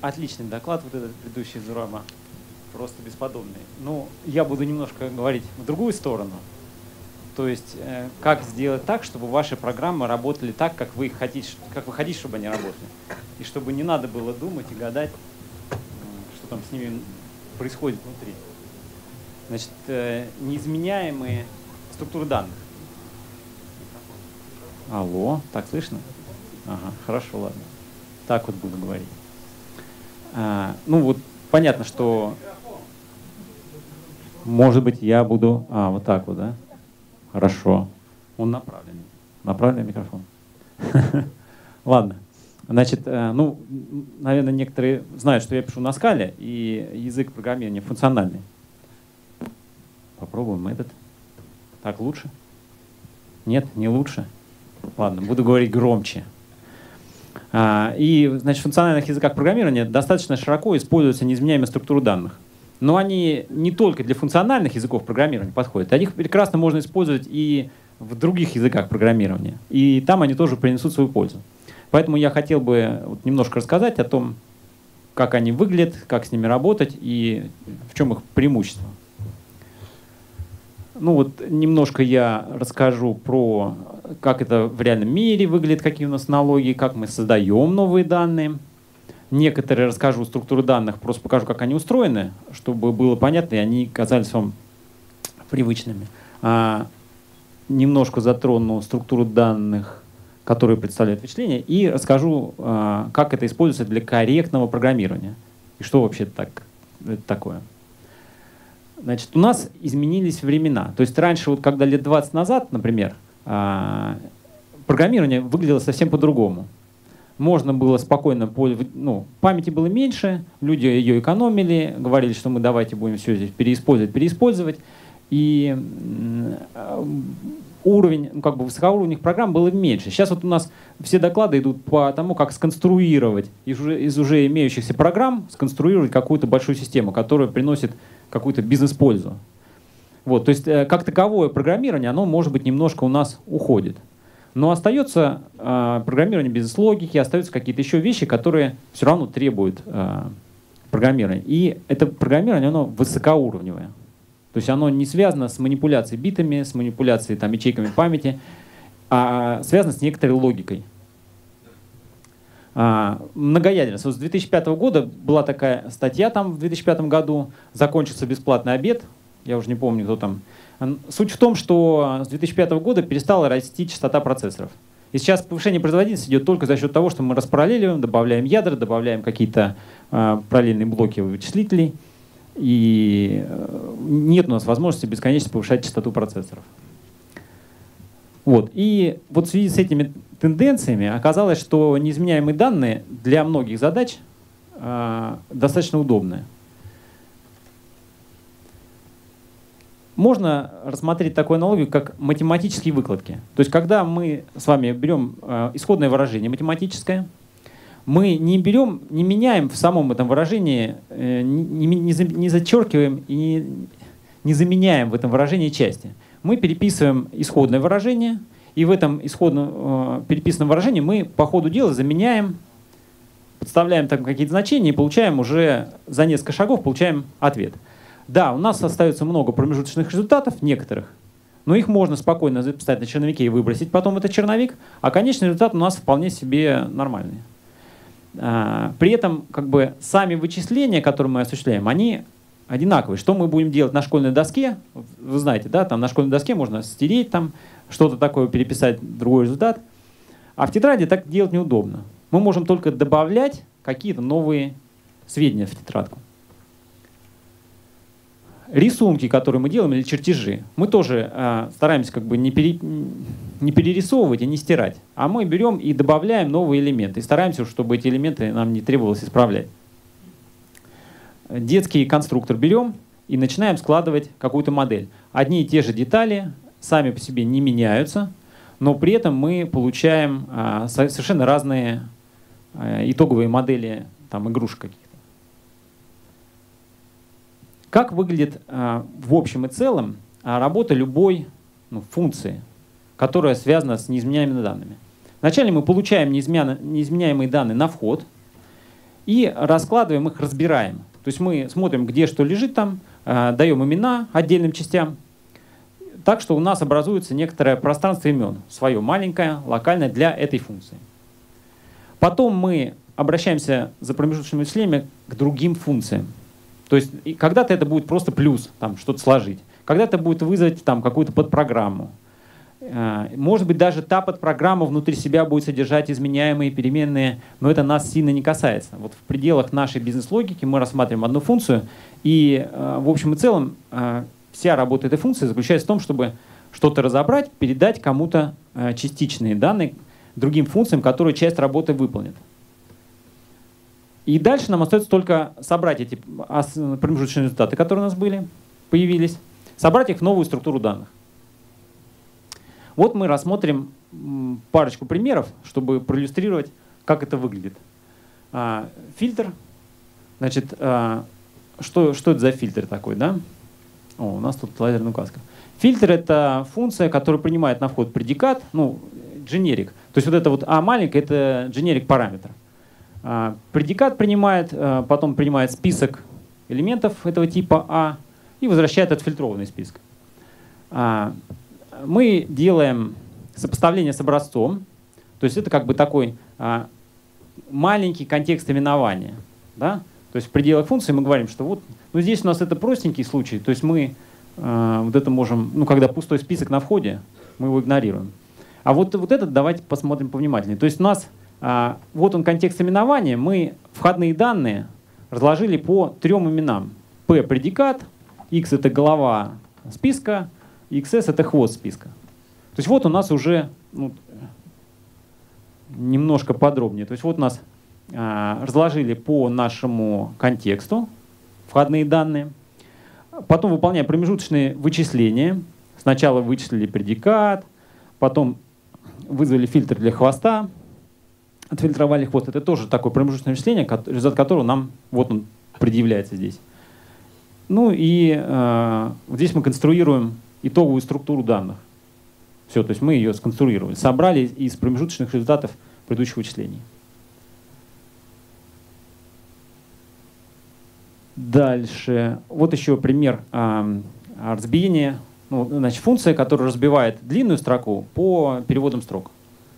Отличный доклад, вот этот предыдущий Зурама, просто бесподобный. Ну, я буду немножко говорить в другую сторону. То есть, как сделать так, чтобы ваши программы работали так, как вы хотите, чтобы они работали. И чтобы не надо было думать и гадать, что там с ними происходит внутри. Значит, неизменяемые структуры данных. Алло, так слышно? Ага, хорошо, ладно. Так вот буду говорить. Ну вот, понятно, что, может быть, я буду... вот так вот, да? Хорошо. Он направленный. Направленный микрофон. Ладно. Значит, ну, наверное, некоторые знают, что я пишу на скале, и язык программирования функциональный. Попробуем этот. Так лучше? Нет, не лучше? Ладно, буду говорить громче. И, значит, в функциональных языках программирования достаточно широко используются неизменяемые структуры данных. Но они не только для функциональных языков программирования подходят, а их прекрасно можно использовать и в других языках программирования. И там они тоже принесут свою пользу. Поэтому я хотел бы вот немножко рассказать о том, как они выглядят, как с ними работать и в чем их преимущество. Ну вот немножко я расскажу про, как это в реальном мире выглядит, какие у нас аналогии, как мы создаем новые данные. Некоторые расскажу структуры данных, просто покажу, как они устроены, чтобы было понятно, и они казались вам привычными. Немножко затрону структуру данных, которые представляют вычисления, и расскажу, как это используется для корректного программирования. И что вообще это такое. Значит, у нас изменились времена. То есть раньше, вот, когда лет 20 назад, например, программирование выглядело совсем по-другому. Можно было спокойно, памяти было меньше, люди ее экономили, говорили, что мы давайте будем все здесь переиспользовать. И уровень, высокоуровневых программ было меньше. Сейчас вот у нас все доклады идут по тому, как сконструировать из уже имеющихся программ, сконструировать какую-то большую систему, которая приносит какую-то бизнес-пользу. Вот, то есть как таковое программирование, оно, может быть, немножко у нас уходит. Но остается программирование бизнес-логики, остаются какие-то еще вещи, которые все равно требуют программирования. И это программирование, оно высокоуровневое. То есть оно не связано с манипуляцией битами, с манипуляцией ячейками памяти, а связано с некоторой логикой. Многоядерность. Вот с 2005 года была такая статья там в 2005 году, закончился бесплатный обед, я уже не помню, кто там. Суть в том, что с 2005 года перестала расти частота процессоров. И сейчас повышение производительности идет только за счет того, что мы распараллеливаем, добавляем ядра, добавляем какие-то параллельные блоки вычислителей. И нет у нас возможности бесконечно повышать частоту процессоров. Вот. И вот в связи с этими тенденциями оказалось, что неизменяемые данные для многих задач достаточно удобны. Можно рассмотреть такую аналогию, как математические выкладки. То есть, когда мы с вами берем исходное выражение математическое, мы не меняем в самом этом выражении, не зачеркиваем и не заменяем в этом выражении части. Мы переписываем исходное выражение, и в этом исходном переписанном выражении мы по ходу дела заменяем, подставляем там какие-то значения и получаем уже за несколько шагов получаем ответ. Да, у нас остается много промежуточных результатов, некоторых, но их можно спокойно записать на черновике и выбросить потом этот черновик, а конечный результат у нас вполне себе нормальный. При этом сами вычисления, которые мы осуществляем, они одинаковые. Что мы будем делать на школьной доске, вы знаете, да, там на школьной доске можно стереть, там что-то такое, переписать другой результат, а в тетради так делать неудобно. Мы можем только добавлять какие-то новые сведения в тетрадку. Рисунки, которые мы делаем, или чертежи, мы тоже стараемся не перерисовывать и не стирать, а мы берем и добавляем новые элементы, и стараемся, чтобы эти элементы нам не требовалось исправлять. Детский конструктор берем и начинаем складывать какую-то модель. Одни и те же детали сами по себе не меняются, но при этом мы получаем совершенно разные итоговые модели игрушек каких-то. Как выглядит в общем и целом работа любой функции, которая связана с неизменяемыми данными? Вначале мы получаем неизменяемые данные на вход, и раскладываем их, разбираем. То есть мы смотрим, где что лежит там, даем имена отдельным частям, так что у нас образуется некоторое пространство имен, свое маленькое, локальное для этой функции. Потом мы обращаемся за промежуточными вычислениями к другим функциям. То есть когда-то это будет просто плюс, там что-то сложить. Когда-то будет вызвать там какую-то подпрограмму. Может быть, даже та подпрограмма внутри себя будет содержать изменяемые переменные, но это нас сильно не касается. Вот в пределах нашей бизнес-логики мы рассматриваем одну функцию, и в общем и целом вся работа этой функции заключается в том, чтобы что-то разобрать, передать кому-то частичные данные другим функциям, которые часть работы выполнят. И дальше нам остается только собрать эти промежуточные результаты, которые у нас появились, собрать их в новую структуру данных. Вот мы рассмотрим парочку примеров, чтобы проиллюстрировать, как это выглядит. Фильтр. Значит, что это за фильтр такой, да? О, у нас тут лазерная указка. Фильтр — это функция, которая принимает на вход предикат, ну, generic. То есть вот это вот А маленькое — это generic параметр. Предикат принимает, потом принимает список элементов этого типа А и возвращает отфильтрованный список. Мы делаем сопоставление с образцом, то есть это как бы такой маленький контекст именования. Да? То есть в пределах функции мы говорим, что вот, ну здесь у нас это простенький случай, то есть мы вот это можем, ну когда пустой список на входе, мы его игнорируем. А вот этот давайте посмотрим повнимательнее. То есть у нас вот он контекст именования, мы входные данные разложили по 3 именам. P — предикат, X — это голова списка, XS — это хвост списка. То есть вот у нас уже немножко подробнее. То есть вот у нас разложили по нашему контексту входные данные. Потом выполняем промежуточные вычисления. Сначала вычислили предикат, потом вызвали фильтр для хвоста, отфильтровали хвост. Это тоже такое промежуточное вычисление, результат которого нам вот он предъявляется здесь. Ну и вот здесь мы конструируем итоговую структуру данных. Все, то есть мы ее сконструировали, собрали из промежуточных результатов предыдущих вычислений. Дальше. Вот еще пример разбиения. Ну, значит, функция, которая разбивает длинную строку по переводам строк.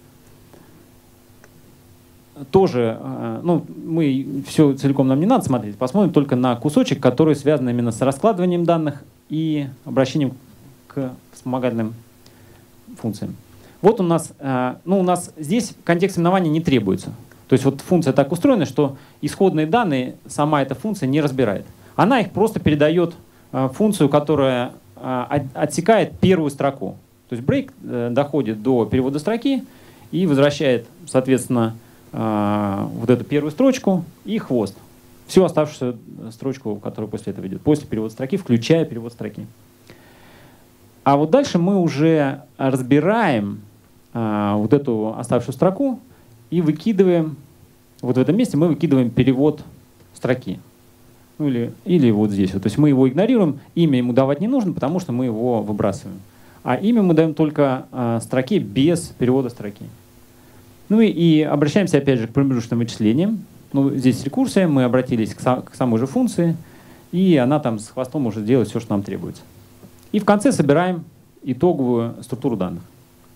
Тоже, ну, мы все целиком нам не надо смотреть, посмотрим только на кусочек, который связан именно с раскладыванием данных и обращением к вспомогательным функциям. Вот у нас, ну, у нас здесь контекст именования не требуется. То есть вот функция так устроена, что исходные данные сама эта функция не разбирает. Она их просто передает функцию, которая отсекает первую строку. То есть break доходит до перевода строки и возвращает, соответственно, вот эту первую строчку и хвост. Всю оставшуюся строчку, которая после этого идет, после перевода строки, включая перевод строки. А вот дальше мы уже разбираем вот эту оставшуюся строку и выкидываем, вот в этом месте мы выкидываем перевод строки. Ну, или вот здесь. Вот. То есть мы его игнорируем, имя ему давать не нужно, потому что мы его выбрасываем. А имя мы даем только строке без перевода строки. Ну и обращаемся опять же к промежуточным вычислениям. Ну, здесь рекурсия, мы обратились к самой же функции, и она там с хвостом может делать все, что нам требуется. И в конце собираем итоговую структуру данных.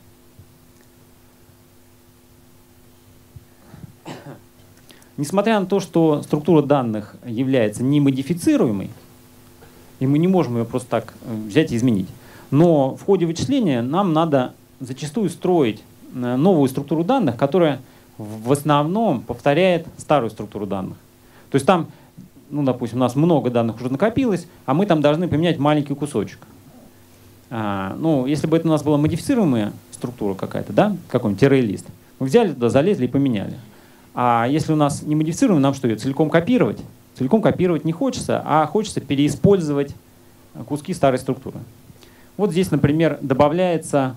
Несмотря на то, что структура данных является немодифицируемой, и мы не можем ее просто так взять и изменить, но в ходе вычисления нам надо зачастую строить новую структуру данных, которая в основном повторяет старую структуру данных. То есть там, ну, допустим, у нас много данных уже накопилось, а мы там должны поменять маленький кусочек. Ну, если бы это у нас была модифицируемая структура какая-то, да, какой-нибудь array-лист, мы взяли туда, залезли и поменяли. А если у нас не модифицируем, нам что, ее целиком копировать? Целиком копировать не хочется, а хочется переиспользовать куски старой структуры. Вот здесь, например, добавляется,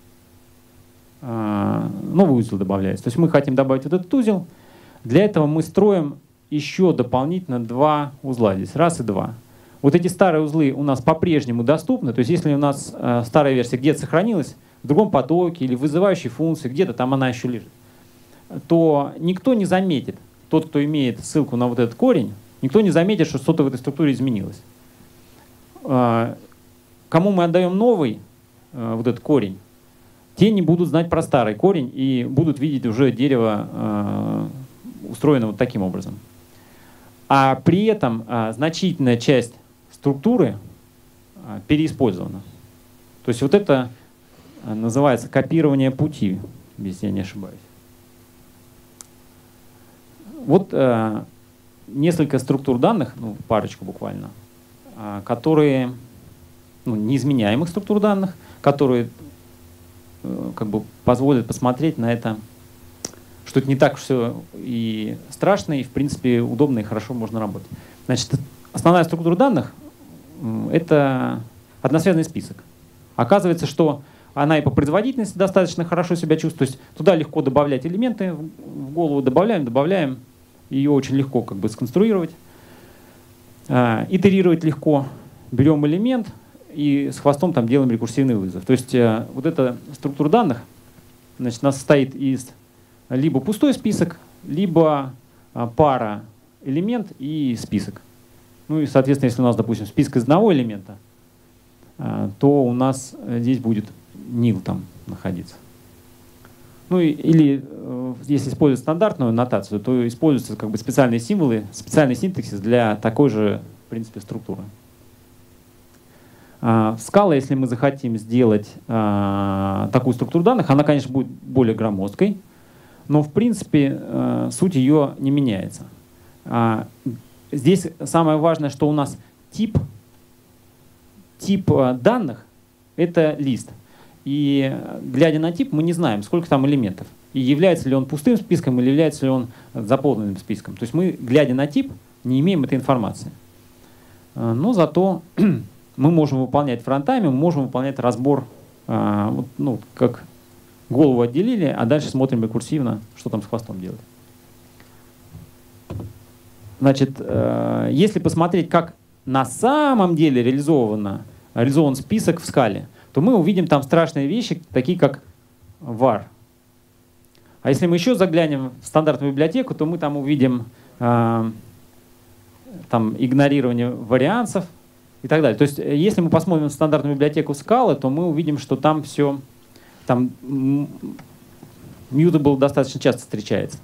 новый узел добавляется. То есть мы хотим добавить вот этот узел. Для этого мы строим еще дополнительно 2 узла здесь. Раз и 2. Вот эти старые узлы у нас по-прежнему доступны. То есть если у нас старая версия где-то сохранилась, в другом потоке или в вызывающей функции, где-то там она еще лежит, то никто не заметит, тот, кто имеет ссылку на вот этот корень, никто не заметит, что что-то в этой структуре изменилось. Кому мы отдаем новый вот этот корень, те не будут знать про старый корень и будут видеть уже дерево устроено вот таким образом. А при этом значительная часть структуры переиспользована. То есть вот это называется копирование пути, если я не ошибаюсь. Вот несколько структур данных, ну, парочку буквально, которые, ну, неизменяемых структур данных, которые как бы позволят посмотреть на это, что это не так все и страшно, и в принципе удобно и хорошо можно работать. Значит, основная структура данных — это односвязанный список. Оказывается, что она и по производительности достаточно хорошо себя чувствует. То есть туда легко добавлять элементы, в голову добавляем. Ее очень легко как бы сконструировать. Итерировать легко. Берем элемент и с хвостом там делаем рекурсивный вызов. То есть вот эта структура данных, значит, она состоит из либо пустой список, либо пара элемент и список. Ну и, соответственно, если у нас, допустим, список из одного элемента, то у нас здесь будет nil там находиться. Ну или если использовать стандартную нотацию, то используются как бы специальные символы, специальный синтаксис для такой же, в принципе, структуры. Скала, если мы захотим сделать такую структуру данных, она, конечно, будет более громоздкой, но, в принципе, суть ее не меняется. Здесь самое важное, что у нас тип данных — это лист. И глядя на тип, мы не знаем, сколько там элементов. И является ли он пустым списком или является ли он заполненным списком. То есть мы, глядя на тип, не имеем этой информации. Но зато мы можем выполнять фронтами, мы можем выполнять разбор, ну, как голову отделили, а дальше смотрим рекурсивно, что там с хвостом делать. Значит, если посмотреть, как на самом деле реализован список в скале, то мы увидим там страшные вещи, такие как var. А если мы еще заглянем в стандартную библиотеку, то мы там увидим там игнорирование вариансов и так далее. То есть если мы посмотрим в стандартную библиотеку скалы, то мы увидим, что там все, там mutable достаточно часто встречается.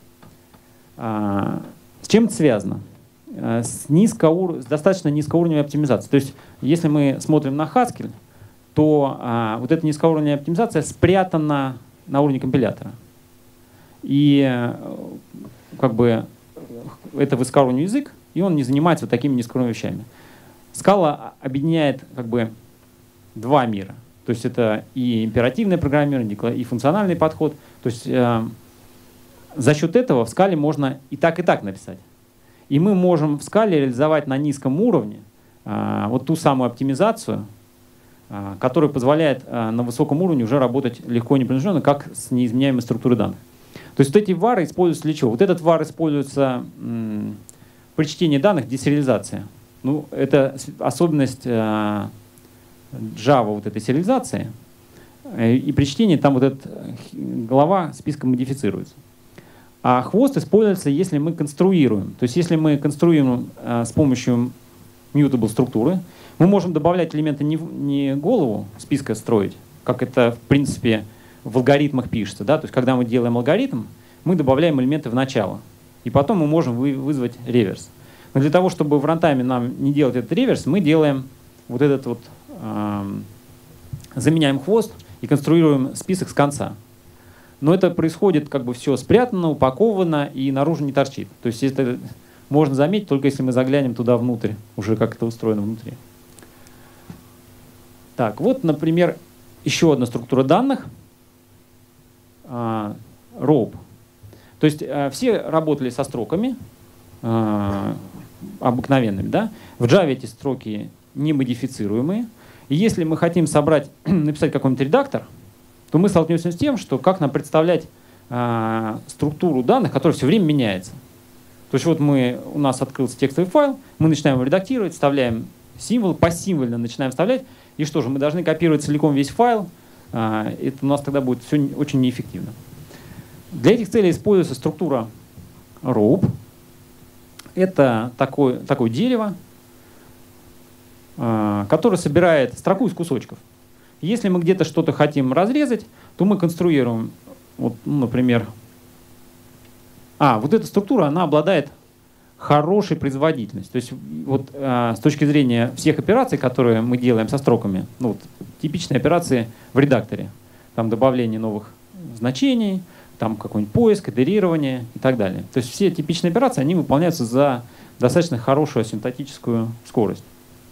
С чем это связано? С достаточно низкоуровневой оптимизацией. То есть если мы смотрим на Haskell, то вот эта низкоуровневая оптимизация спрятана на уровне компилятора. И как бы это высокоуровневый язык, и он не занимается вот такими низкоуровневыми вещами. Scala объединяет как бы два мира. То есть это и императивное программирование, и функциональный подход. То есть за счет этого в Scala можно и так написать. И мы можем в Scala реализовать на низком уровне вот ту самую оптимизацию, которая позволяет на высоком уровне уже работать легко и непринужденно, как с неизменяемой структурой данных. То есть вот эти вары используются для чего? Вот этот var используется при чтении данных, десериализация. Ну, это особенность Java, вот этой сериализации. И при чтении там вот эта глава списка модифицируется. А хвост используется, если мы конструируем. То есть если мы конструируем с помощью mutable структуры, мы можем добавлять элементы не голову списка строить, как это, в принципе, в алгоритмах пишется. Да? То есть когда мы делаем алгоритм, мы добавляем элементы в начало. И потом мы можем вызвать реверс. Но для того, чтобы в рантайме нам не делать этот реверс, мы делаем вот этот вот, заменяем хвост и конструируем список с конца. Но это происходит как бы все спрятано, упаковано и наружу не торчит. То есть это можно заметить, только если мы заглянем туда внутрь, уже как это устроено внутри. Так, вот, например, еще одна структура данных. Rope. То есть все работали со строками обыкновенными. Да? В Java эти строки не модифицируемые. И если мы хотим написать какой-нибудь редактор, то мы столкнемся с тем, что как нам представлять структуру данных, которая все время меняется. То есть вот у нас открылся текстовый файл, мы начинаем его редактировать, вставляем символ, посимвольно начинаем вставлять. И что же, мы должны копировать целиком весь файл. Это у нас тогда будет все очень неэффективно. Для этих целей используется структура rope. Это такое дерево, которое собирает строку из кусочков. Если мы где-то что-то хотим разрезать, то мы конструируем, вот, например, вот эта структура, она обладает хорошей производительностью. То есть вот, с точки зрения всех операций, которые мы делаем со строками, ну, вот, типичные операции в редакторе, там добавление новых значений, там какой-нибудь поиск, итерирование и так далее. То есть все типичные операции, они выполняются за достаточно хорошую синтетическую скорость.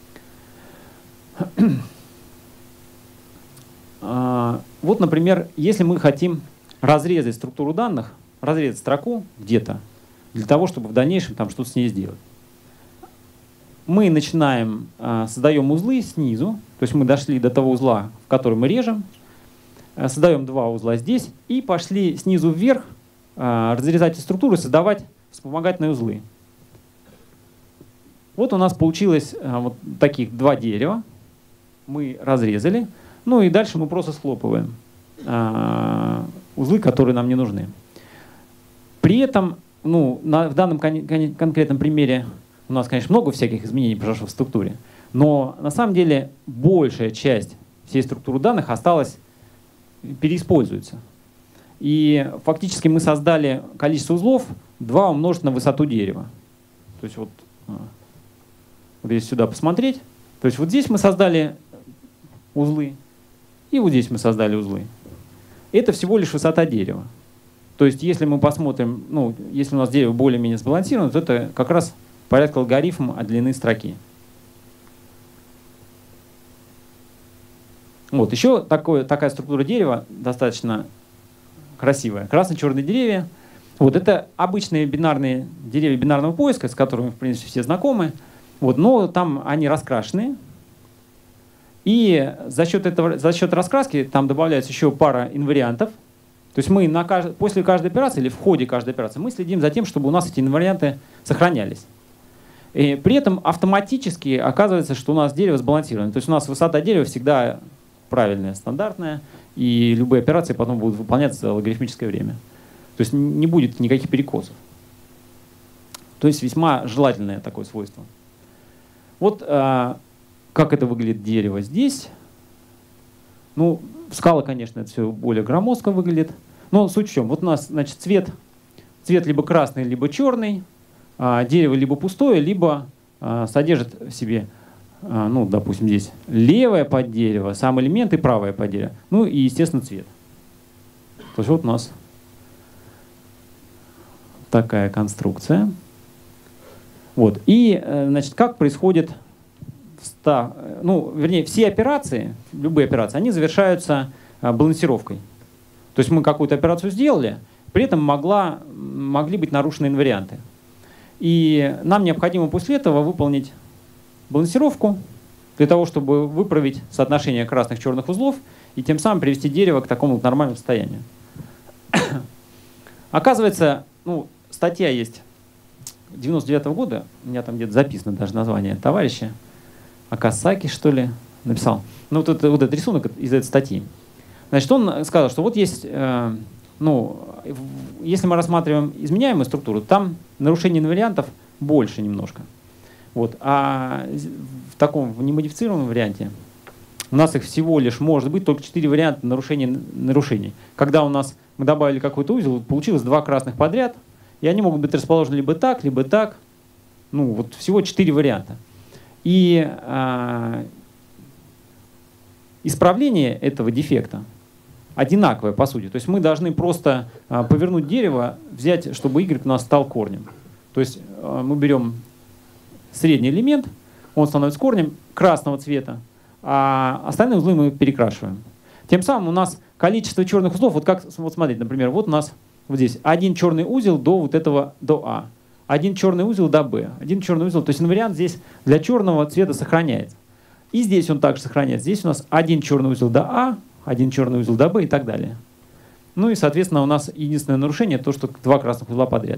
Вот, например, если мы хотим разрезать структуру данных, разрезать строку где-то, для того, чтобы в дальнейшем там что-то с ней сделать. Мы начинаем, создаем узлы снизу, то есть мы дошли до того узла, в который мы режем, создаем два узла здесь и пошли снизу вверх разрезать эти структуры, создавать вспомогательные узлы. Вот у нас получилось вот таких два дерева. Мы разрезали. Ну и дальше мы просто схлопываем узлы, которые нам не нужны. При этом, в данном конкретном примере у нас, конечно, много всяких изменений произошло в структуре, но на самом деле большая часть всей структуры данных осталась, переиспользуется. И фактически мы создали количество узлов 2 умножить на высоту дерева. То есть вот если сюда посмотреть, то есть вот здесь мы создали узлы, и вот здесь мы создали узлы. Это всего лишь высота дерева. То есть если мы посмотрим, если у нас дерево более-менее сбалансировано, то это как раз порядка алгоритма от длины строки. Вот, еще такая структура дерева достаточно красивая. Красно-черные деревья. Вот, это обычные бинарные деревья бинарного поиска, с которыми, в принципе, все знакомы. Вот, но там они раскрашены. И за счет раскраски там добавляется еще пара инвариантов. То есть мы после каждой операции или в ходе каждой операции мы следим за тем, чтобы у нас эти инварианты сохранялись. И при этом автоматически оказывается, что у нас дерево сбалансировано. То есть у нас высота дерева всегда правильная, стандартная, и любые операции потом будут выполняться за логарифмическое время. То есть не будет никаких перекосов. То есть весьма желательное такое свойство. Вот как это выглядит дерево здесь. Скала, конечно, это все более громоздко выглядит. Но суть в чем? Вот у нас, значит, цвет либо красный, либо черный. Дерево либо пустое, либо содержит в себе, допустим, здесь левое поддерево, сам элемент и правое поддерево. И, естественно, цвет. То есть вот у нас такая конструкция. Вот. И, значит, как происходит все операции, любые операции, они завершаются балансировкой. То есть мы какую-то операцию сделали, при этом могли быть нарушены инварианты. И нам необходимо после этого выполнить балансировку для того, чтобы выправить соотношение красных-черных узлов и тем самым привести дерево к такому нормальному состоянию. Оказывается, статья есть 99-го года, у меня там где-то записано даже название товарища, Акасаки, что ли, написал. Вот этот рисунок из этой статьи. Значит, он сказал, что вот есть, если мы рассматриваем изменяемую структуру, там нарушение инвариантов больше немножко. Вот. А в немодифицированном варианте у нас их всего лишь может быть только 4 варианта нарушений. Когда мы добавили какой-то узел, получилось 2 красных подряд, и они могут быть расположены либо так, либо так. Вот всего 4 варианта. И исправление этого дефекта одинаковое, по сути. То есть мы должны просто повернуть дерево, взять, чтобы Y у нас стал корнем. То есть мы берем средний элемент, он становится корнем красного цвета, а остальные узлы мы перекрашиваем. Тем самым у нас количество черных узлов, вот смотрите, например, вот у нас вот здесь один черный узел до А. Один черный узел до Б, один черный узел. То есть инвариант здесь для черного цвета сохраняется. И здесь он также сохраняется. Здесь у нас один черный узел до А, один черный узел до Б и так далее. И, соответственно, у нас единственное нарушение то, что 2 красных узла подряд.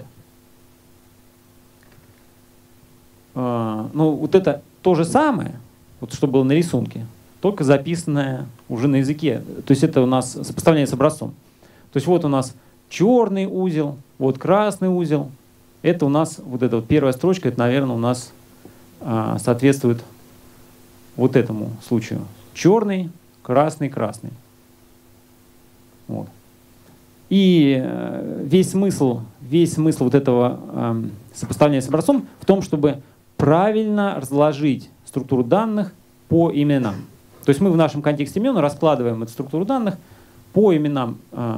Вот это то же самое, вот что было на рисунке, только записанное уже на языке. То есть это у нас сопоставление с образцом. То есть вот у нас черный узел, вот красный узел. Это у нас, вот эта вот первая строчка, это, наверное, у нас соответствует вот этому случаю. Черный, красный, красный. Вот. И весь смысл вот этого сопоставления с образцом в том, чтобы правильно разложить структуру данных по именам. То есть мы в нашем контексте имен раскладываем эту структуру данных по именам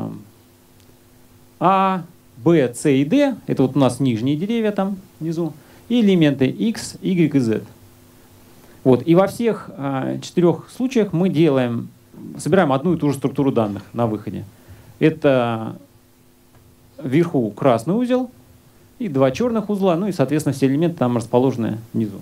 А, Б, С и Д. Это вот у нас нижние деревья там внизу. И элементы X, Y и Z. Вот. И во всех 4 случаях мы собираем одну и ту же структуру данных на выходе. Это вверху красный узел и 2 черных узла, ну и, соответственно, все элементы там расположены внизу.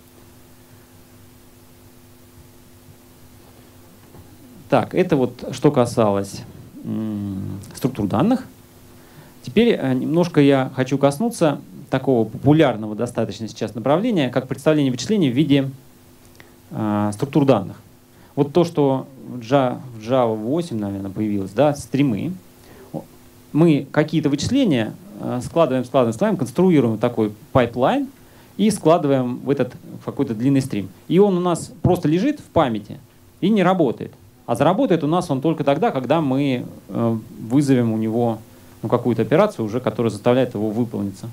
Так, это вот что касалось структур данных. Теперь немножко я хочу коснуться такого популярного достаточно сейчас направления, как представление вычислений в виде структур данных. Вот то, что в Java 8, наверное, появилось, да, стримы. Мы какие-то вычисления складываем, конструируем такой пайплайн и складываем в этот какой-то длинный стрим. И он у нас просто лежит в памяти и не работает. А заработает у нас он только тогда, когда мы вызовем у него какую-то операцию, уже, которая заставляет его выполниться.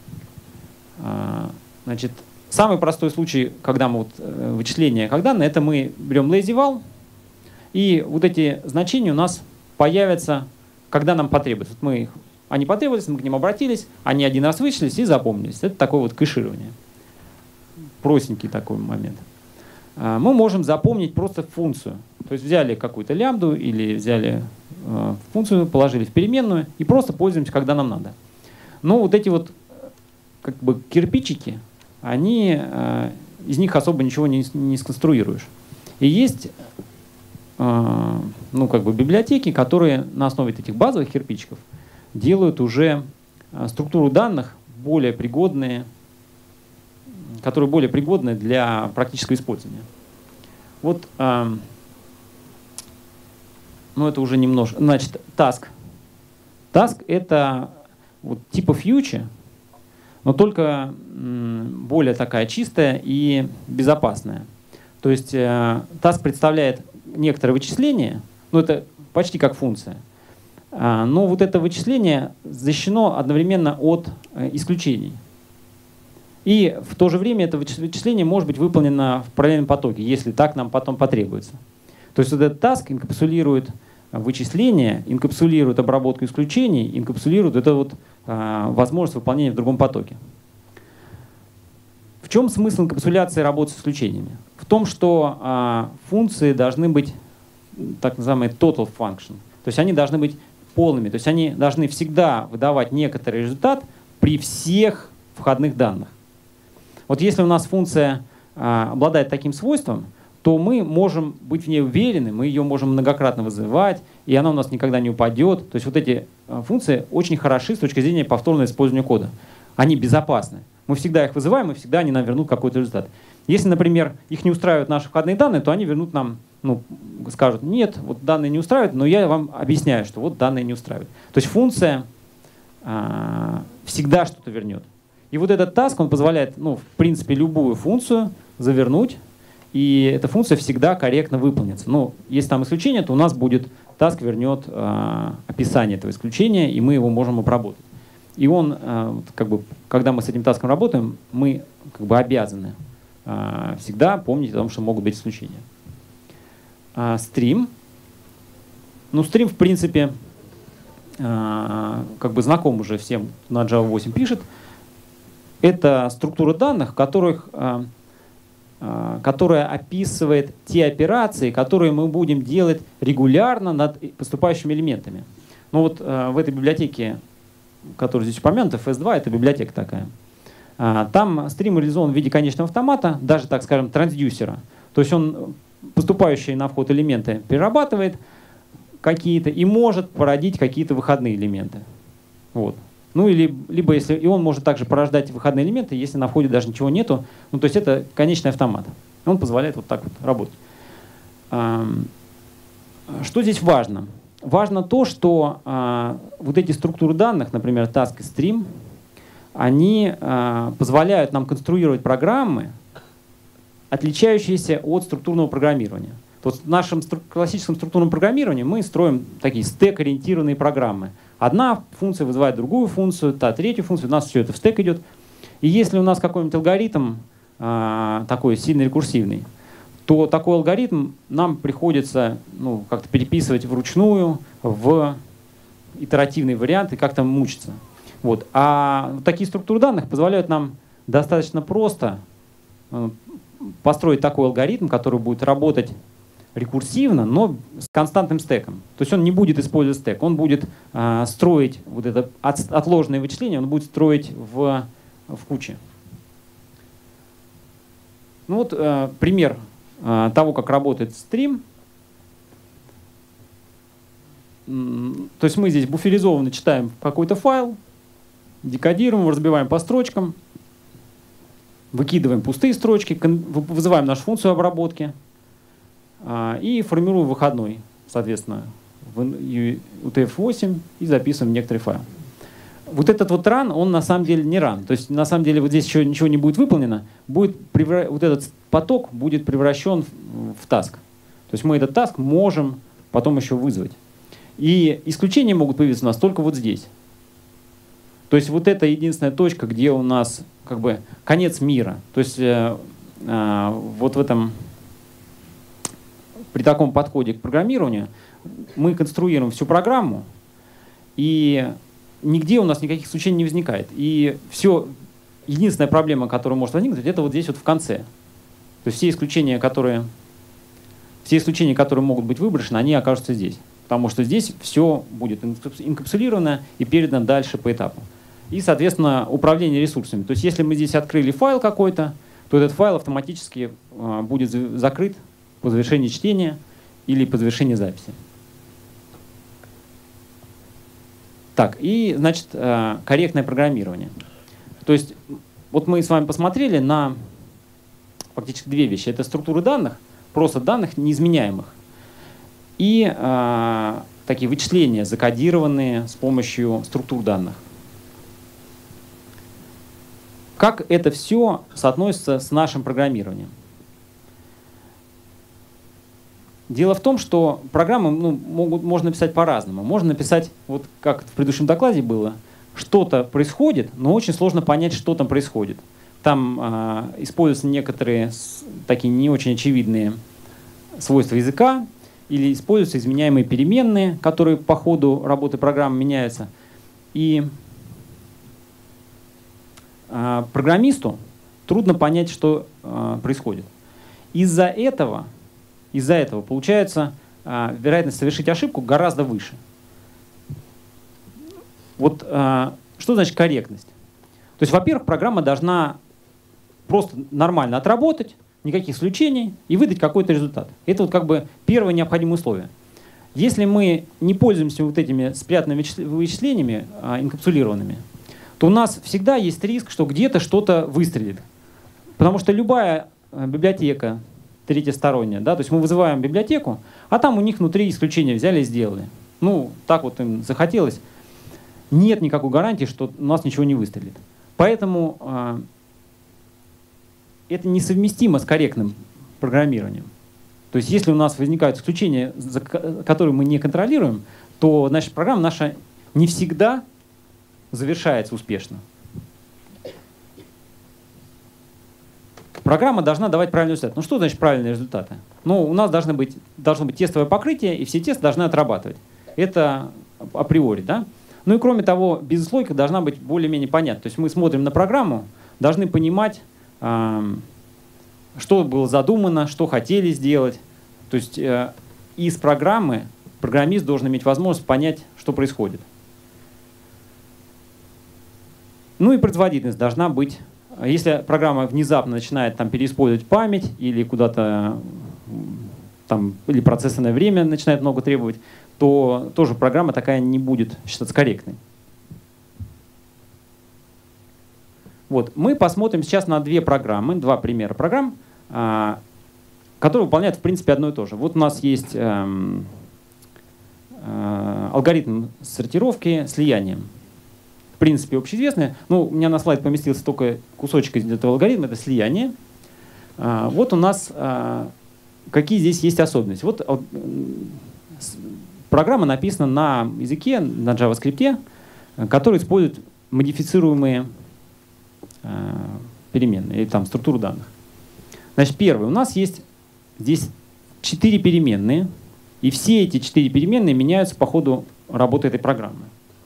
Значит, самый простой случай, когда мы вычисления как данные, это мы берем lazy-val, и вот эти значения у нас появятся, когда нам потребуется. Они потребовались, мы к ним обратились, они один раз вычислились и запомнились. Это такое вот кэширование. Простенький такой момент. Мы можем запомнить просто функцию. То есть взяли какую-то лямбду или взяли функцию, положили в переменную и просто пользуемся, когда нам надо. Но вот эти вот как бы кирпичики, из них особо ничего не сконструируешь. И есть библиотеки, которые на основе этих базовых кирпичиков делают уже структуру данных которые более пригодны для практического использования. Вот, это уже немножко. Значит, task. Task — это вот типа фьючи, но только более такая чистая и безопасная. То есть task представляет некоторое вычисление, это почти как функция. Но вот это вычисление защищено одновременно от исключений. И в то же время это вычисление может быть выполнено в параллельном потоке, если так нам потом потребуется. То есть вот этот task инкапсулирует вычисление, инкапсулирует обработку исключений, инкапсулирует возможность выполнения в другом потоке. В чем смысл инкапсуляции работы с исключениями? В том, что функции должны быть так называемые total function. То есть они должны быть полными. То есть они должны всегда выдавать некоторый результат при всех входных данных. Вот если у нас функция обладает таким свойством, то мы можем быть в ней уверены, мы ее можем многократно вызывать, и она у нас никогда не упадет. То есть вот эти функции очень хороши с точки зрения повторного использования кода. Они безопасны. Мы всегда их вызываем, и всегда они нам вернут какой-то результат. Если, например, их не устраивают наши входные данные, то они вернут нам, скажут, нет, вот данные не устраивают, но я вам объясняю, что вот данные не устраивают. То есть функция всегда что-то вернет. И вот этот task, он позволяет, в принципе, любую функцию завернуть, и эта функция всегда корректно выполнится. Если там исключение, то у нас будет task вернет описание этого исключения, и мы его можем обработать. И он, когда мы с этим таском работаем, мы обязаны всегда помнить о том, что могут быть исключения. Стрим. Стрим, в принципе, знаком уже всем, кто на Java 8 пишет. Это структура данных, которая описывает те операции, которые мы будем делать регулярно над поступающими элементами. В этой библиотеке, которая здесь упомянута, FS2, это библиотека такая. Там стрим реализован в виде конечного автомата, даже, так скажем, трансдюсера. То есть он поступающие на вход элементы перерабатывает какие-то и может породить какие-то выходные элементы. Вот. Либо если и он может также порождать выходные элементы, если на входе даже ничего нету. То есть это конечный автомат. Он позволяет вот так вот работать. Что здесь важно? Важно то, что вот эти структуры данных, например, task и stream, они позволяют нам конструировать программы, отличающиеся от структурного программирования. То есть в нашем классическом структурном программировании мы строим такие стек-ориентированные программы. Одна функция вызывает другую функцию, та третью функцию, у нас все это в стек идет. И если у нас какой-нибудь алгоритм такой сильно рекурсивный, то такой алгоритм нам приходится как-то переписывать вручную в итеративный вариант и как-то мучиться. Вот. А такие структуры данных позволяют нам достаточно просто построить такой алгоритм, который будет работать рекурсивно, но с константным стеком. То есть он не будет использовать стек, он будет строить вот это отложенное вычисление, он будет строить в куче. Ну вот пример того, как работает стрим. То есть мы здесь буферизованно читаем какой-то файл, декодируем, разбиваем по строчкам, выкидываем пустые строчки, вызываем нашу функцию обработки и формируем выходной, соответственно, в UTF-8 и записываем некоторый файл. Вот этот вот run, он на самом деле не run. То есть на самом деле вот здесь еще ничего не будет выполнено, вот этот поток будет превращен в task. То есть мы этот task можем потом еще вызвать. И исключения могут появиться у нас только вот здесь. То есть вот это единственная точка, где у нас как бы конец мира. То есть вот в этом, при таком подходе к программированию мы конструируем всю программу, и нигде у нас никаких исключений не возникает. И единственная проблема, которая может возникнуть, это вот здесь вот в конце. То есть все исключения, которые могут быть выброшены, они окажутся здесь. Потому что здесь все будет инкапсулировано и передано дальше по этапу. И, соответственно, управление ресурсами. То есть если мы здесь открыли файл какой-то, то этот файл автоматически будет закрыт по завершении чтения или по завершении записи. Так, и, значит, корректное программирование. То есть вот мы с вами посмотрели на фактически две вещи. Это структуры данных, просто данных неизменяемых. И такие вычисления, закодированные с помощью структур данных. Как это все соотносится с нашим программированием? Дело в том, что программы можно написать по-разному. Можно написать, вот как в предыдущем докладе было, что-то происходит, но очень сложно понять, что там происходит. Там используются некоторые такие не очень очевидные свойства языка, или используются изменяемые переменные, которые по ходу работы программы меняются. И программисту трудно понять, что происходит. Из-за этого получается вероятность совершить ошибку гораздо выше. Вот что значит корректность? То есть, во-первых, программа должна просто нормально отработать, никаких исключений, и выдать какой-то результат. Это вот как бы первое необходимое условие. Если мы не пользуемся вот этими спрятанными вычислениями инкапсулированными, то у нас всегда есть риск, что где-то что-то выстрелит. Потому что любая библиотека третьесторонняя, да, то есть мы вызываем библиотеку, а там у них внутри исключения взяли и сделали. Ну, так вот им захотелось. Нет никакой гарантии, что у нас ничего не выстрелит. Поэтому это несовместимо с корректным программированием. То есть если у нас возникают исключения, которые мы не контролируем, то значит, программа наша не всегда завершается успешно. Программа должна давать правильный результат. Ну что значит правильные результаты? Ну, у нас должно быть тестовое покрытие, и все тесты должны отрабатывать. Это априори, да? Ну и кроме того, бизнес-логика должна быть более-менее понятна. То есть мы смотрим на программу, должны понимать, что было задумано, что хотели сделать. То есть из программы программист должен иметь возможность понять, что происходит. Ну и производительность должна быть. Если программа внезапно начинает там переиспользовать память или куда-то там, или процессорное время начинает много требовать, то тоже программа такая не будет считаться корректной. Вот. Мы посмотрим сейчас на два примера программ, которые выполняют в принципе одно и то же. Вот у нас есть алгоритм сортировки слиянием. принципе, общеизвестные. Ну, у меня на слайд поместился только кусочек из этого алгоритма, это слияние. Вот у нас какие здесь есть особенности. Вот программа написана на языке, на JavaScript, который использует модифицируемые переменные, или там структуру данных. Значит, первое, у нас есть здесь 4 переменные, и все эти 4 переменные меняются по ходу работы этой программы.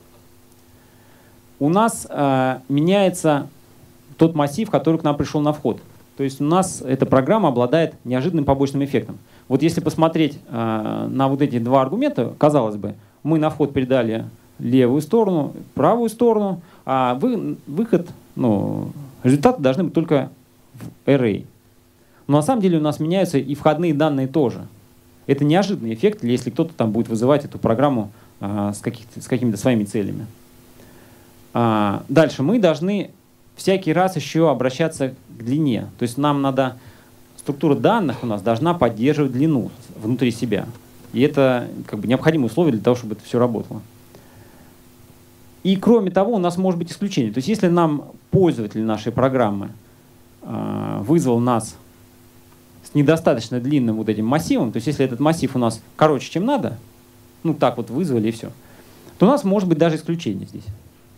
У нас меняется тот массив, который к нам пришел на вход. То есть у нас эта программа обладает неожиданным побочным эффектом. Вот если посмотреть на вот эти два аргумента, казалось бы, мы на вход передали левую сторону, правую сторону, а выход, результаты должны быть только в array. Но на самом деле у нас меняются и входные данные тоже. Это неожиданный эффект, если кто-то там будет вызывать эту программу с какими-то своими целями. Дальше мы должны всякий раз еще обращаться к длине. То есть нам надо, структура данных у нас должна поддерживать длину внутри себя. И это как бы необходимое условие для того, чтобы это все работало. И кроме того, у нас может быть исключение. То есть если нам пользователь нашей программы вызвал нас с недостаточно длинным вот этим массивом, то есть если этот массив у нас короче, чем надо, так вот вызвали и все, то у нас может быть даже исключение здесь.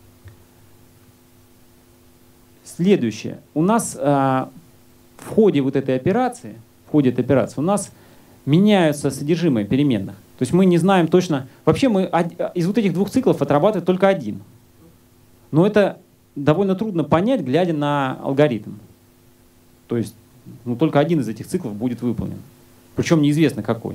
Следующее. У нас в ходе вот этой операции, у нас меняются содержимое переменных. То есть мы не знаем точно. Вообще мы из вот этих двух циклов отрабатываем только один. Но это довольно трудно понять, глядя на алгоритм. То есть только один из этих циклов будет выполнен. Причем неизвестно какой.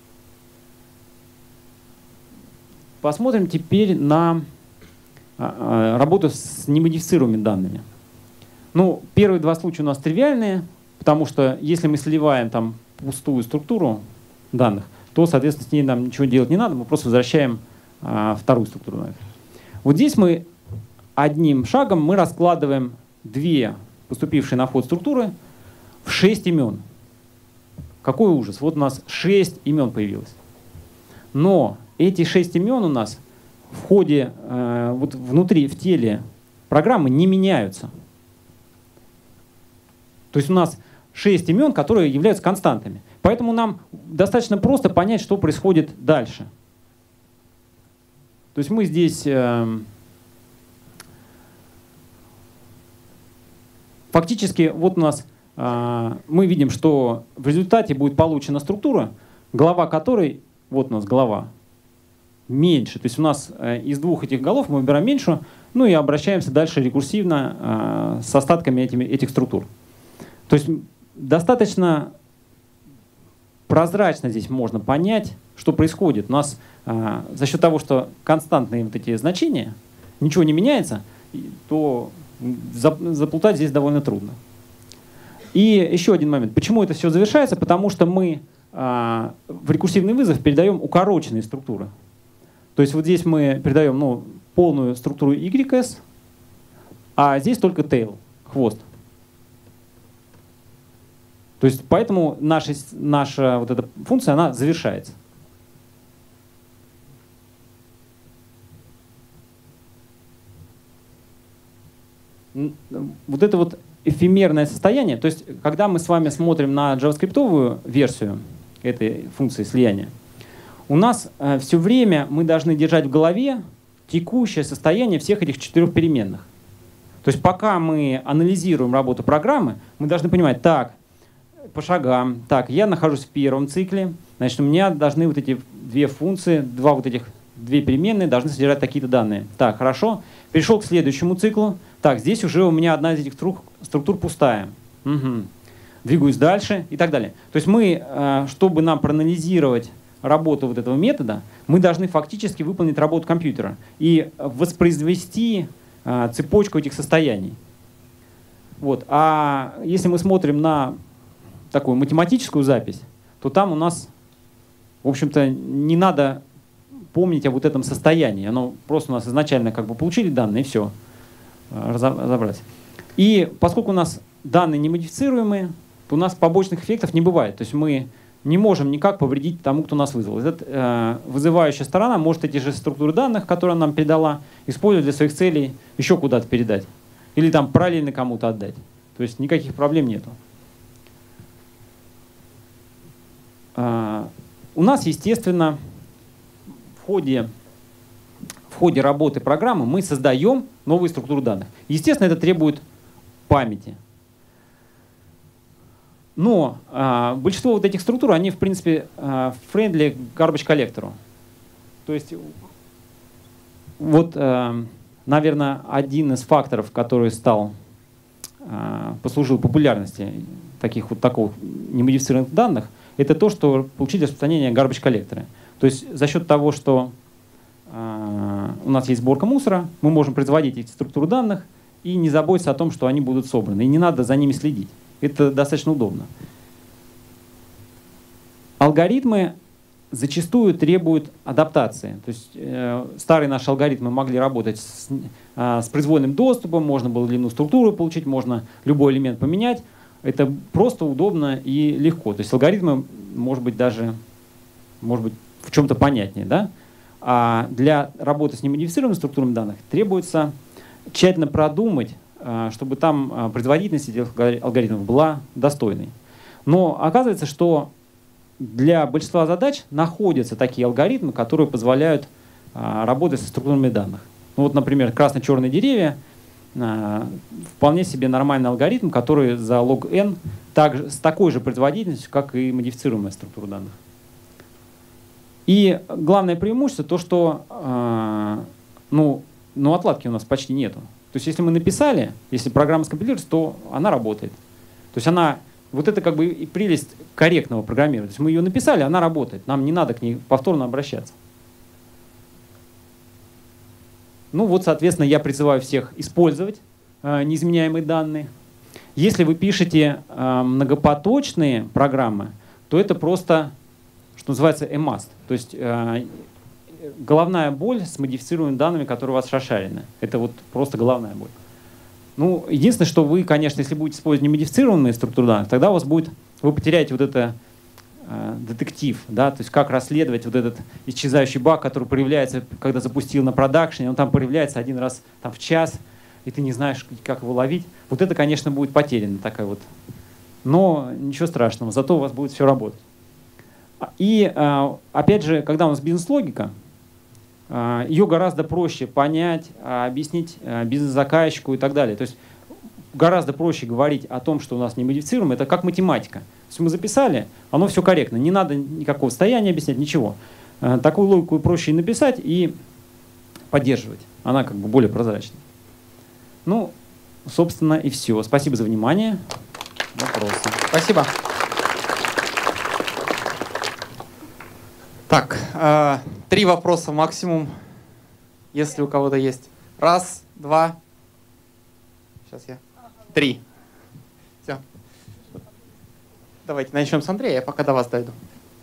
Посмотрим теперь на работу с немодифицируемыми данными. Первые два случая у нас тривиальные, потому что если мы сливаем там пустую структуру данных, то, соответственно, с ней нам ничего делать не надо, мы просто возвращаем вторую структуру данных. Вот здесь мы одним шагом мы раскладываем две поступившие на вход структуры в 6 имен. Какой ужас! Вот у нас 6 имен появилось. Но эти 6 имен у нас в ходе, вот внутри, в теле программы не меняются. То есть у нас 6 имен, которые являются константами. Поэтому нам достаточно просто понять, что происходит дальше. То есть мы здесь фактически, вот у нас мы видим, что в результате будет получена структура, глава которой, вот у нас глава, меньше. То есть у нас из двух этих голов мы выбираем меньшую, и обращаемся дальше рекурсивно с остатками этих структур. То есть достаточно прозрачно здесь можно понять, что происходит. У нас за счет того, что константные вот эти значения, ничего не меняется, то заплутать здесь довольно трудно. И еще один момент. Почему это все завершается? Потому что мы в рекурсивный вызов передаем укороченные структуры. То есть вот здесь мы передаем полную структуру YS, а здесь только tail, хвост. То есть поэтому наша вот эта функция, она завершается. Вот это вот эфемерное состояние, то есть когда мы с вами смотрим на JavaScript-овую версию этой функции слияния, у нас все время мы должны держать в голове текущее состояние всех этих 4 переменных. То есть пока мы анализируем работу программы, мы должны понимать, так, по шагам, так, я нахожусь в первом цикле, значит, у меня должны вот эти две функции, две переменные должны содержать такие-то данные. Так, хорошо. Перешел к следующему циклу. Так, здесь уже у меня одна из этих структур пустая. Угу. Двигаюсь дальше и так далее. То есть мы, чтобы нам проанализировать работу вот этого метода, мы должны фактически выполнить работу компьютера и воспроизвести цепочку этих состояний. Вот. А если мы смотрим на такую математическую запись, то там у нас, в общем-то, не надо помнить о вот этом состоянии. Оно просто у нас изначально как бы получили данные, и все, разобрались. И поскольку у нас данные не модифицируемые, то у нас побочных эффектов не бывает. То есть мы не можем никак повредить тому, кто нас вызвал. Вызывающая сторона может эти же структуры данных, которые она нам передала, использовать для своих целей, еще куда-то передать. Или там параллельно кому-то отдать. То есть никаких проблем нету. У нас, естественно, в ходе работы программы мы создаем новые структуры данных. Естественно, это требует памяти. Но большинство вот этих структур, они, в принципе, friendly к garbage коллектору. То есть, вот, наверное, один из факторов, который послужил популярности такого немодифицированных данных, это то, что получили распространение garbage коллекторы. То есть за счет того, что у нас есть сборка мусора, мы можем производить эти структуры данных и не заботиться о том, что они будут собраны. И не надо за ними следить. Это достаточно удобно. Алгоритмы зачастую требуют адаптации. То есть старые наши алгоритмы могли работать с произвольным доступом, можно было длину структуры получить, можно любой элемент поменять. Это просто удобно и легко. То есть алгоритмы, может быть, в чем-то понятнее. Да? А для работы с немодифицированными структурами данных требуется тщательно продумать, чтобы там производительность этих алгоритмов была достойной. Но оказывается, что для большинства задач находятся такие алгоритмы, которые позволяют работать со структурами данных. Ну, вот, например, красно-черные деревья вполне себе нормальный алгоритм, который за log n с такой же производительностью, как и модифицируемая структура данных. И главное преимущество то, что отладки у нас почти нету. То есть если мы написали, если программа скомпилируется, то она работает. То есть вот это как бы и прелесть корректного программирования. То есть мы ее написали, она работает. Нам не надо к ней повторно обращаться. Ну вот, соответственно, я призываю всех использовать неизменяемые данные. Если вы пишете многопоточные программы, то это просто, что называется, a must. То есть головная боль с модифицируемыми данными, которые у вас расшарены. Это вот просто головная боль. Ну, единственное, что вы, конечно, если будете использовать немодифицированные структуры данных, тогда вы потеряете вот это детектив, да, то есть как расследовать вот этот исчезающий баг, который появляется, когда запустил на продакшене, он там появляется один раз в час, и ты не знаешь, как его ловить. Вот это, конечно, будет потеряно такая вот. Но ничего страшного, зато у вас будет все работать. И опять же, когда у нас бизнес-логика, ее гораздо проще понять, объяснить бизнес-заказчику и так далее. То есть гораздо проще говорить о том, что у нас не модифицируем, это как математика. То есть мы записали, оно все корректно, не надо никакого состояния объяснять, ничего. Такую логику проще и написать, и поддерживать. Она как бы более прозрачна. Ну, собственно, и все. Спасибо за внимание. Вопросы. Спасибо. Так, 3 вопроса максимум, если у кого-то есть. 1, 2. Сейчас я. 3. Все. Давайте начнем с Андрея, я пока до вас дойду.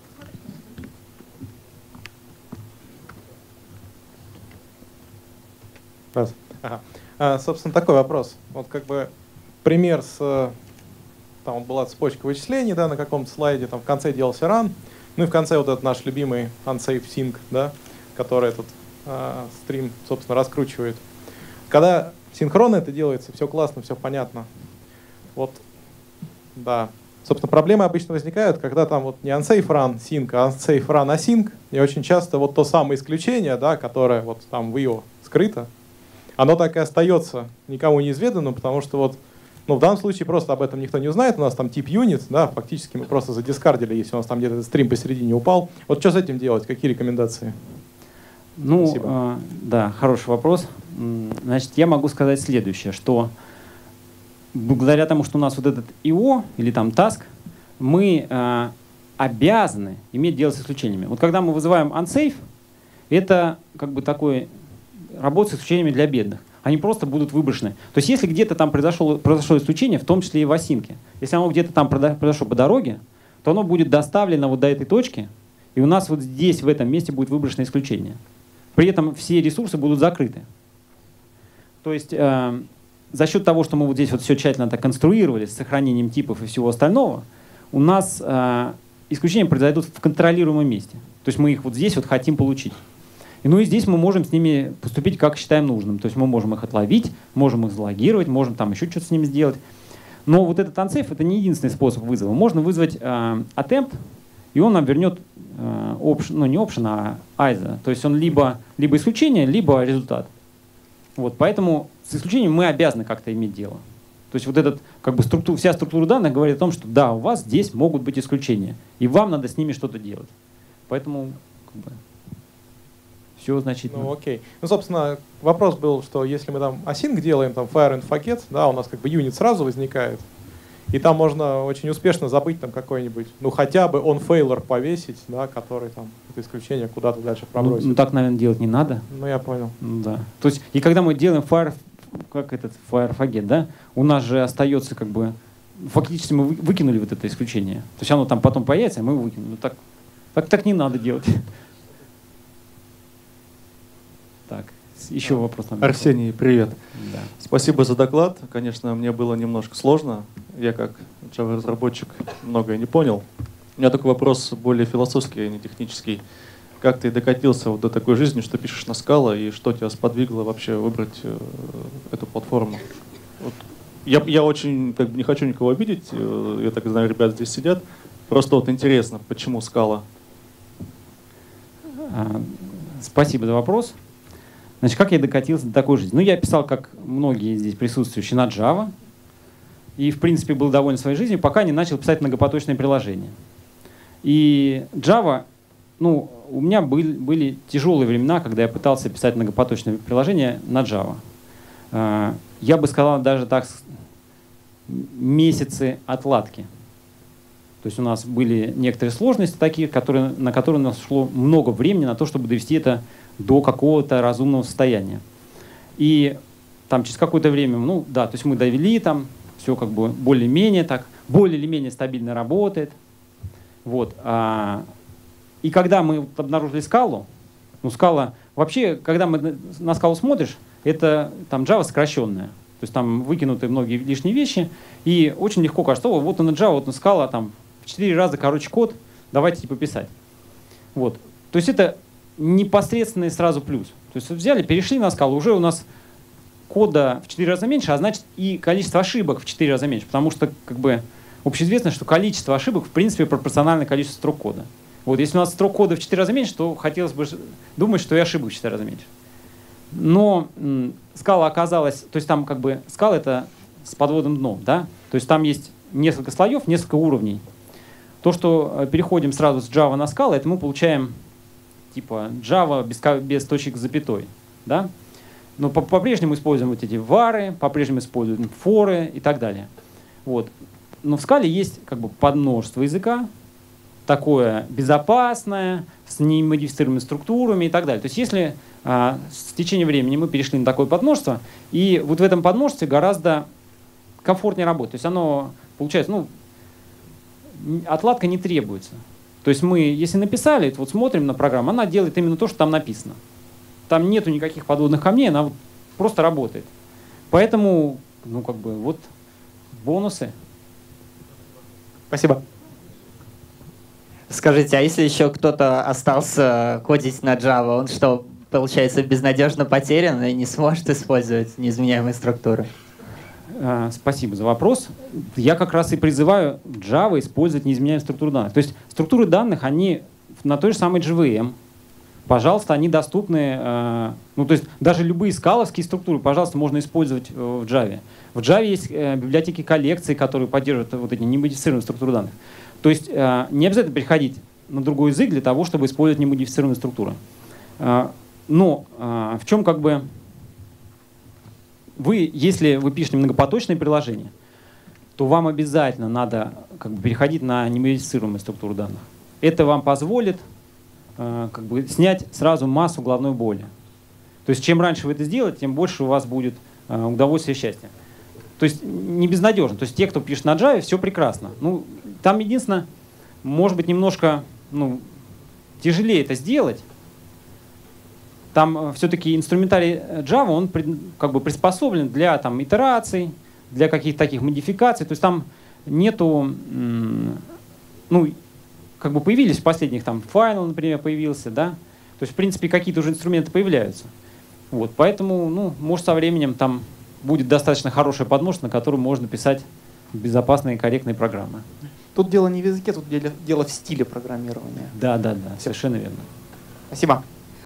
Собственно, такой вопрос. Вот как бы пример там была цепочка вычислений, да, на каком-то слайде, там в конце делался run, ну и в конце вот этот наш любимый unsafe sync, да, который этот стрим, собственно, раскручивает. Когда синхронно это делается, все классно, все понятно. Вот, да. Собственно, проблемы обычно возникают, когда там вот не unsafe run sync, а unsafe run async, и очень часто вот то самое исключение, да, которое вот там в IO скрыто, оно так и остается никому неизведанным, потому что вот, ну, в данном случае просто об этом никто не узнает. У нас там тип unit, да, фактически мы просто задискардили, если у нас там где-то стрим посередине упал. Вот что с этим делать? Какие рекомендации? Ну, да, хороший вопрос. Значит, я могу сказать следующее, что благодаря тому, что у нас вот этот IO или там task, мы обязаны иметь дело с исключениями. Вот когда мы вызываем unsafe, это как бы такой работа с исключениями для бедных. Они просто будут выброшены. То есть если где-то там произошло исключение, в том числе и в осинке, если оно где-то там произошло по дороге, то оно будет доставлено вот до этой точки, и у нас вот здесь, в этом месте, будет выброшено исключение. При этом все ресурсы будут закрыты. То есть за счет того, что мы вот здесь вот все тщательно так конструировали с сохранением типов и всего остального, у нас исключения произойдут в контролируемом месте. То есть мы их вот здесь вот хотим получить. И здесь мы можем с ними поступить, как считаем нужным. То есть мы можем их отловить, можем их залогировать, можем там еще что-то с ними сделать. Но вот этот unsafe — это не единственный способ вызова. Можно вызвать attempt, и он нам вернет не option, а either. То есть он либо исключение, либо результат. Вот, поэтому с исключением мы обязаны как-то иметь дело. То есть вот этот, вся структура данных говорит о том, что да, у вас здесь могут быть исключения, и вам надо с ними что-то делать. Поэтому все значительно. Ну, окей. Собственно, вопрос был, что если мы там async делаем, там fire and forget, да, у нас юнит сразу возникает, и там можно очень успешно забыть там какой-нибудь, хотя бы on-failer повесить, да, который там это исключение куда-то дальше пробросит. Так, наверное, делать не надо. Я понял. Да. То есть, и когда мы делаем fire forget, да, у нас же остается фактически мы выкинули вот это исключение. То есть оно там потом появится, и мы выкинули. Так не надо делать. Так, еще вопрос. Арсений, привет. Да. Спасибо за доклад. Конечно, мне было немножко сложно. Я как Java-разработчик многое не понял. У меня такой вопрос более философский, а не технический. Как ты докатился до такой жизни, что пишешь на Scala, и что тебя сподвигло вообще выбрать эту платформу? Я очень не хочу никого обидеть, я так знаю, ребята здесь сидят. Просто интересно, почему Scala? Спасибо за вопрос. Значит, как я докатился до такой жизни? Я писал, как многие здесь присутствующие, на Java. И, в принципе, был доволен своей жизнью, пока не начал писать многопоточные приложения. И Java, у меня были тяжелые времена, когда я пытался писать многопоточные приложения на Java. Я бы сказал, даже так, месяцы отладки. То есть у нас были некоторые сложности такие, на которые у нас шло много времени на то, чтобы довести это до какого-то разумного состояния. И там через какое-то время, то есть мы довели, там все более-менее так, более или менее стабильно работает. Вот. И когда мы обнаружили Scala, Scala, вообще, когда мы на Scala смотришь, это там Java сокращенная. То есть там выкинуты многие лишние вещи, и очень легко кажется, вот на Java, вот на Scala, там в 4 раза короче код, давайте писать. Вот. То есть это непосредственный сразу плюс. То есть взяли, перешли на Scala, уже у нас кода в 4 раза меньше, а значит и количество ошибок в 4 раза меньше, потому что общеизвестно, что количество ошибок в принципе пропорционально количеству строк кода. Вот, если у нас строк кода в 4 раза меньше, то хотелось бы думать, что и ошибок в 4 раза меньше. Но Scala оказалась, то есть там Scala это с подводным дном, да? То есть там есть несколько слоев, несколько уровней. То, что переходим сразу с Java на Scala, это мы получаем типа Java без точек с запятой, да? Но по-прежнему используем вот эти вары, по-прежнему используем форы и так далее. Вот. Но в Scala есть подмножество языка, такое безопасное, с немодифицируемыми структурами и так далее. То есть если с течением времени мы перешли на такое подмножество, и вот в этом подмножестве гораздо комфортнее работать. То есть оно получается, отладка не требуется. То есть мы, если написали, вот смотрим на программу, она делает именно то, что там написано. Там нету никаких подводных камней, она просто работает. Поэтому, вот бонусы. Спасибо. Скажите, а если еще кто-то остался кодить на Java, он что, получается, безнадежно потерян и не сможет использовать неизменяемые структуры? Спасибо за вопрос. Я как раз и призываю Java использовать неизменяемые структуры данных. То есть структуры данных, они на той же самой JVM. Пожалуйста, они доступны, то есть даже любые скаловские структуры, пожалуйста, можно использовать в Java. В Java есть библиотеки коллекций, которые поддерживают вот эти немодифицированные структуры данных. То есть не обязательно переходить на другой язык для того, чтобы использовать немодифицированные структуры. Но в чем если вы пишете многопоточное приложение, то вам обязательно надо переходить на немодифицируемые структуры данных. Это вам позволит снять сразу массу головной боли. То есть чем раньше вы это сделаете, тем больше у вас будет удовольствия и счастья. То есть не безнадежно. То есть те, кто пишет на Java, все прекрасно. Там единственное, может быть, немножко тяжелее это сделать. Там все-таки инструментарий Java, он приспособлен для итераций, для каких-то таких модификаций. То есть там нету, как бы появились в последних, там, файл, например, появился, да, то есть, в принципе, какие-то уже инструменты появляются. Вот, поэтому, ну, может, со временем там будет достаточно хорошая подмышка, на которую можно писать безопасные и корректные программы. Тут дело не в языке, тут дело в стиле программирования. Да, совершенно верно. Спасибо.